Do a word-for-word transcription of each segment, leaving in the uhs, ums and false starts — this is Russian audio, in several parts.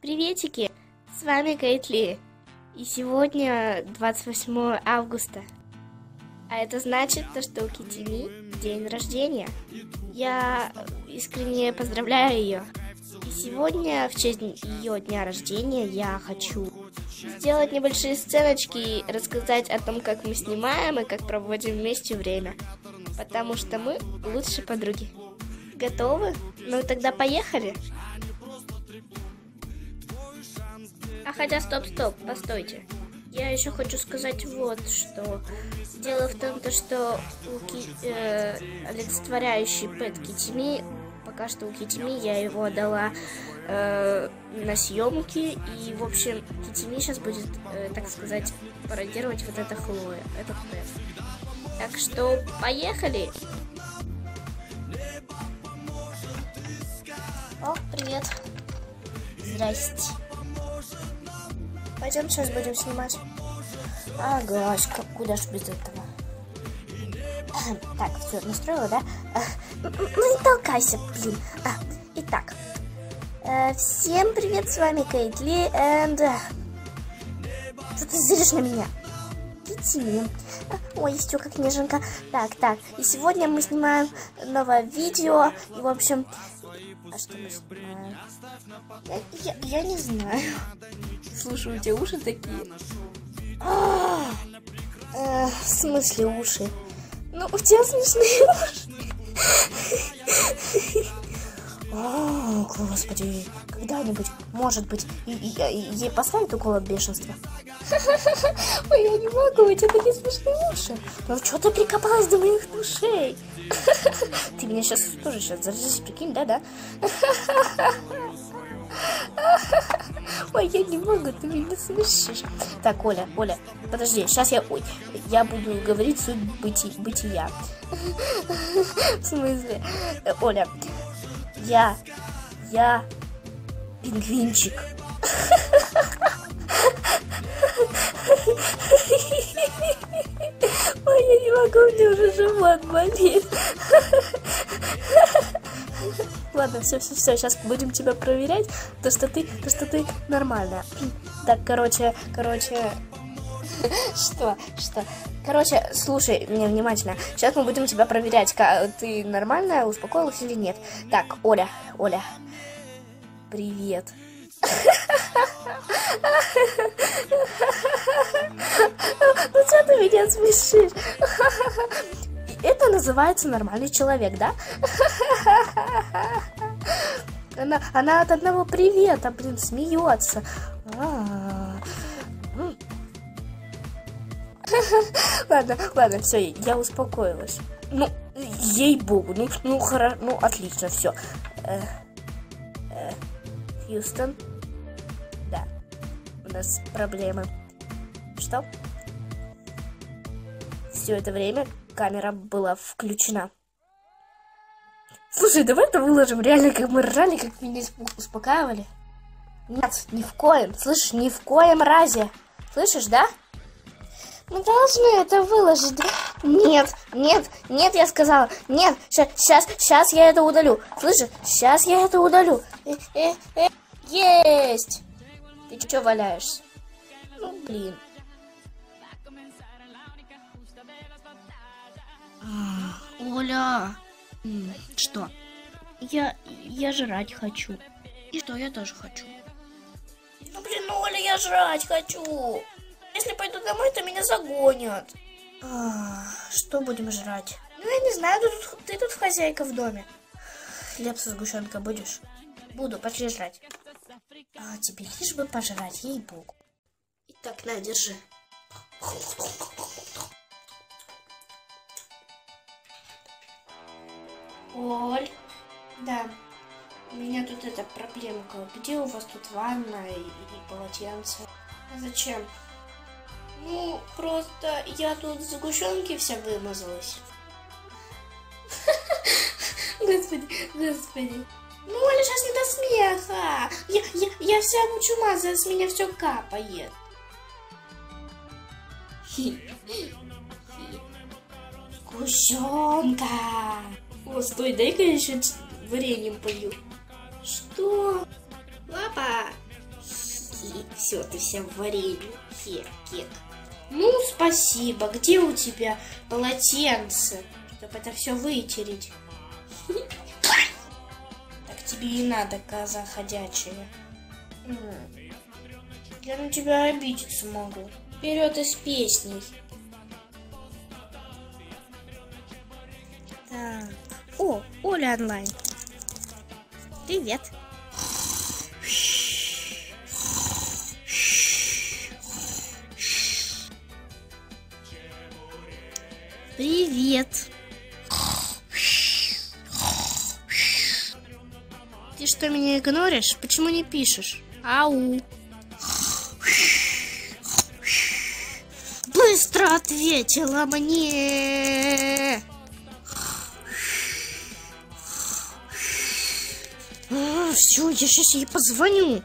Приветики! С вами Кейтли. И сегодня двадцать восьмое августа. А это значит, то, что у Китими день рождения. Я искренне поздравляю ее. И сегодня, в честь ее дня рождения, я хочу сделать небольшие сценочки и рассказать о том, как мы снимаем и как проводим вместе время. Потому что мы лучшие подруги. Готовы? Ну тогда поехали! А хотя, стоп-стоп, постойте. Я еще хочу сказать вот что. Дело в том, то, что у Ки, э, олицетворяющий пэт Китими, пока что у Китими я его отдала э, на съемки. И, в общем, Китими сейчас будет, э, так сказать, пародировать вот это Хлоя, этот пэт. Так что, поехали! О, привет. Здрасте. Пойдем сейчас будем снимать. Ага, как, куда ж без этого? Так, все, настроила, да? Ну не толкайся, блин. А, итак, э, всем привет, с вами Кейтли, and... Что ты зыришь на меня? Китими. Ой, все как неженка. Так, так, и сегодня мы снимаем новое видео, и, в общем... А что мы снимаем? Я, я, я не знаю. Слушай, у тебя уши такие. А, э, в смысле уши? Ну, у тебя смешные уши. О, господи, когда-нибудь, может быть, и, и, и, ей поставят укол от бешенства? Ой, я не могу, у тебя такие смешные уши. Ну, что ты прикопалась до моих ушей? Ты меня сейчас тоже сейчас заразишь, прикинь, да-да? Ой, я не могу, ты меня смешишь. Так, Оля, Оля, подожди, сейчас я, ой, я буду говорить суть быти, бытия. В смысле? Оля, я, я пингвинчик. Ой, я не могу, мне уже живот болит. Ладно, все, все, все, сейчас будем тебя проверять, то что ты, то что ты нормальная. Так, короче, короче, что, что? Короче, слушай меня внимательно. Сейчас мы будем тебя проверять, как ты нормальная, успокоилась или нет. Так, Оля, Оля, привет. Ну что ты меня смешишь? Это называется нормальный человек, да? Она, она от одного привета, блин, смеется. Ладно, ладно, все, я успокоилась. Ну, ей-богу, ну, ну, хорошо, ну, отлично, все. Хьюстон, да, у нас проблемы. Что? Все это время камера была включена. Слушай, давай это выложим реально, как мы ржали, как меня успокаивали. Нет, ни в коем, слышишь, ни в коем разе. Слышишь, да? Мы должны это выложить, да? Нет, нет, нет, я сказала. Нет, сейчас, сейчас я это удалю. Слышишь, сейчас я это удалю. Э, э, э, есть! Ты что валяешься? Ну, блин. Оля, что? Я, я жрать хочу. И что, я тоже хочу. Ну, блин, Оля, я жрать хочу. Если пойду домой, то меня загонят. А, что будем жрать? Ну, я не знаю, ты тут, ты тут хозяйка в доме. Хлеб со сгущенкой будешь? Буду, пошли жрать. А, тебе лишь бы пожрать, ей-богу. Итак, на, держи. Оль, да, у меня тут эта проблемка. Где у вас тут ванна и, и полотенце? А зачем? Ну, просто я тут в сгущенке вся вымазалась. Господи, господи. Ну, Оля, сейчас не до смеха. Я, я, я вся чумазая, с меня все капает. Сгущенка. О, стой, дай-ка я еще вареньем полью. Что? Папа, Все, ты вся в варенье. Хе, кек. Ну, спасибо. Где у тебя полотенце, чтобы это все вытереть? Так тебе и надо, коза ходячая. Я на тебя обидеться могу. Вперед из песней. Так. О, Оля онлайн. Привет. Привет. Ты что, меня игноришь? Почему не пишешь? Ау. Быстро ответила мне. А, все, я сейчас ей позвоню.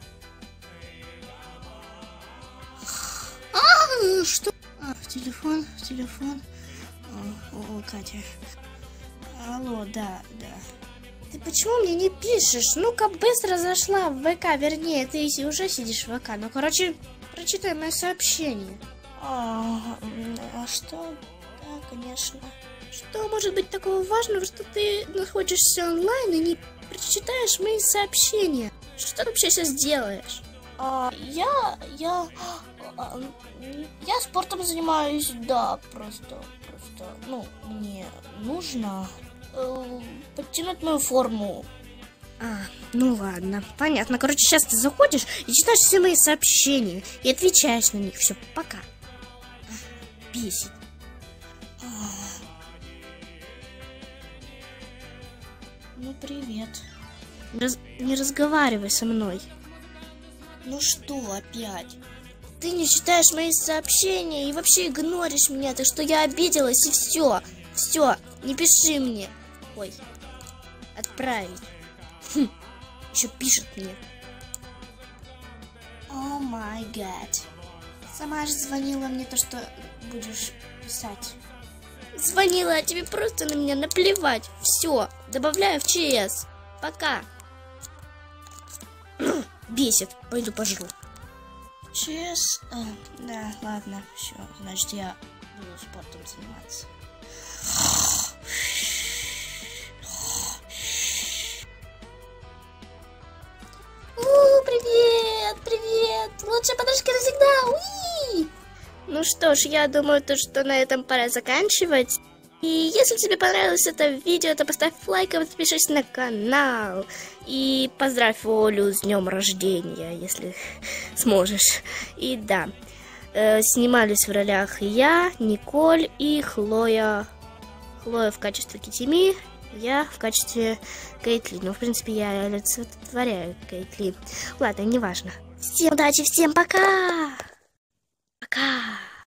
А, что? А, в телефон, в телефон. О, о, Катя. Алло, да, да. Ты почему мне не пишешь? Ну-ка, быстро зашла в ВК, вернее, ты уже сидишь в ВК. Ну, короче, прочитай мое сообщение. А, а что? Да, конечно. Что может быть такого важного, что ты находишься онлайн и не прочитаешь мои сообщения? Что ты вообще сейчас делаешь? А, я, я, а, я спортом занимаюсь, да, просто, просто, ну, мне нужно э, подтянуть мою форму. А, ну ладно, понятно. Короче, сейчас ты заходишь и читаешь все мои сообщения и отвечаешь на них. Все, пока. Бесит. Ну, привет. Раз... Не разговаривай со мной. Ну что опять? Ты не читаешь мои сообщения и вообще игноришь меня. Ты что, я обиделась и все. Все, не пиши мне. Ой, отправить. Хм, еще пишет мне. О май гад. Сама же звонила мне то, что будешь писать. Звонила, а тебе просто на меня наплевать. Все, добавляю в ЧС. Пока. Бесит, пойду пожру. ЧС? А, да, ладно, все, значит я буду спортом заниматься. У, привет, привет. Лучшая подружка навсегда. Уи! Ну что ж, я думаю, то, что на этом пора заканчивать. И если тебе понравилось это видео, то поставь лайк и подпишись на канал. И поздравь Олю с днем рождения, если сможешь. И да, э, снимались в ролях я, Николь и Хлоя. Хлоя в качестве Китими, я в качестве Кейтли. Ну, в принципе, я олицетворяю Кейтли. Ладно, неважно. Всем удачи, всем пока! Пока!